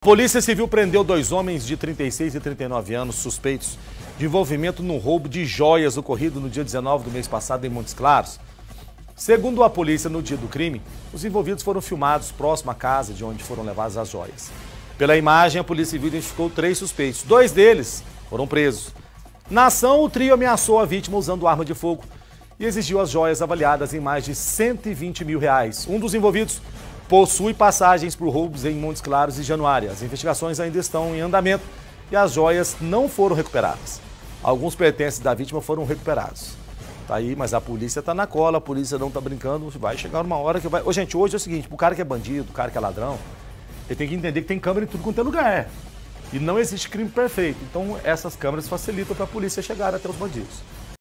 Polícia Civil prendeu 2 homens de 36 e 39 anos suspeitos de envolvimento no roubo de joias ocorrido no dia 19 do mês passado em Montes Claros. Segundo a polícia, no dia do crime, os envolvidos foram filmados próximo à casa de onde foram levadas as joias. Pela imagem, a Polícia Civil identificou 3 suspeitos. 2 deles foram presos. Na ação, o trio ameaçou a vítima usando arma de fogo e exigiu as joias avaliadas em mais de R$120 mil. Um dos envolvidos possui passagens por roubos em Montes Claros e Januária. As investigações ainda estão em andamento e as joias não foram recuperadas. Alguns pertences da vítima foram recuperados. Tá aí, mas a polícia tá na cola, a polícia não tá brincando, vai chegar uma hora que vai... Ô, gente, hoje é o seguinte, o cara que é bandido, o cara que é ladrão, ele tem que entender que tem câmera em tudo quanto é lugar. E não existe crime perfeito. Então, essas câmeras facilitam para a polícia chegar até os bandidos.